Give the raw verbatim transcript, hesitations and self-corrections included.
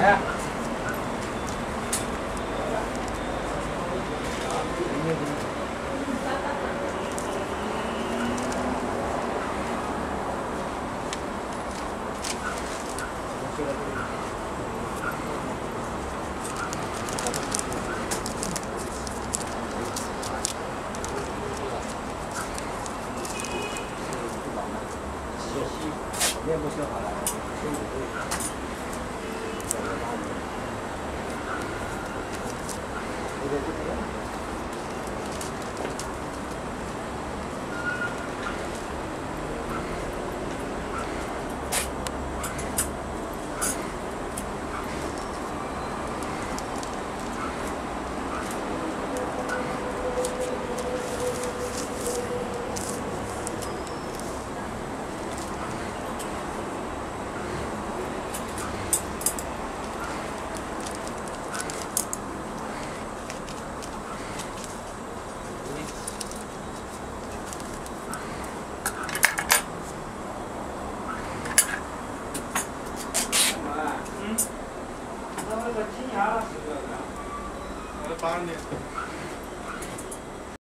来。面部修好了，身体可以。这个就这样。 嗯，那那个金牙是不是？我八年。